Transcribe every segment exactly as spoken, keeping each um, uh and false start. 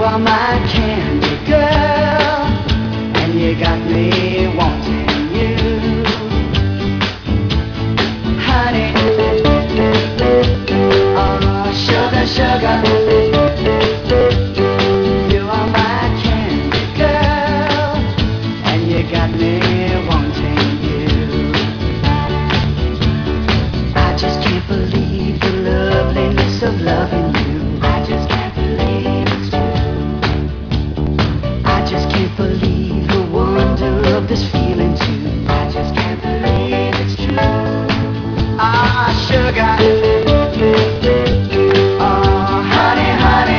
are my candy girl, and you got me wanting you. Honey, oh sugar, sugar, you are my candy girl, and you got me wanting you. I just can't believe the loveliness of loving you. I just can't believe it's true. I just can't believe the wonder of this feeling too. I just can't believe it's true. Ah, sugar. Oh, honey, honey.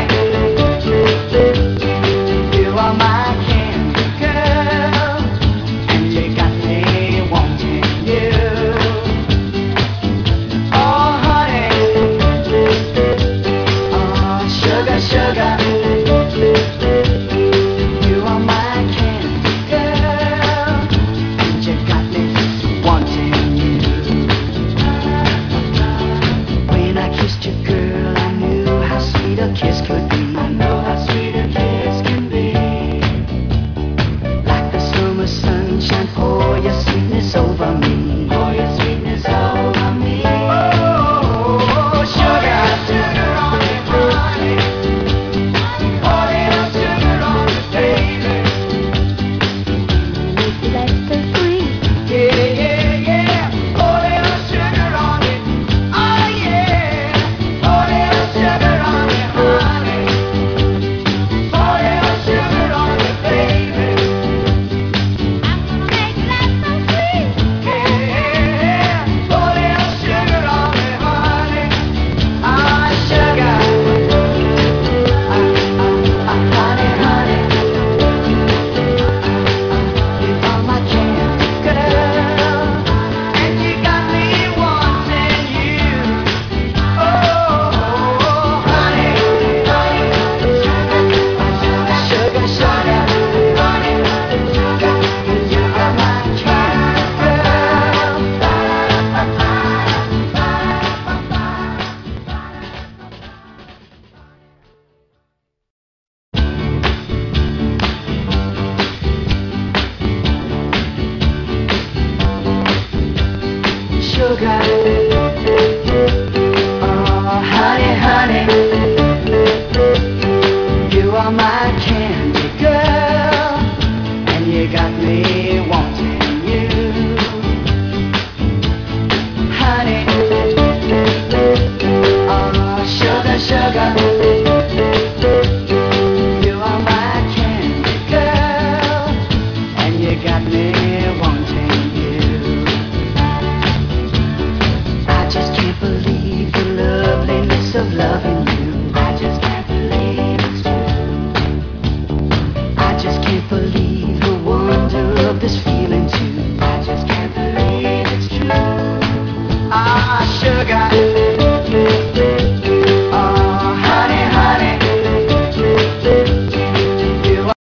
You are my candy girl, and you got me wanting you. Oh, honey. Oh, sugar, sugar.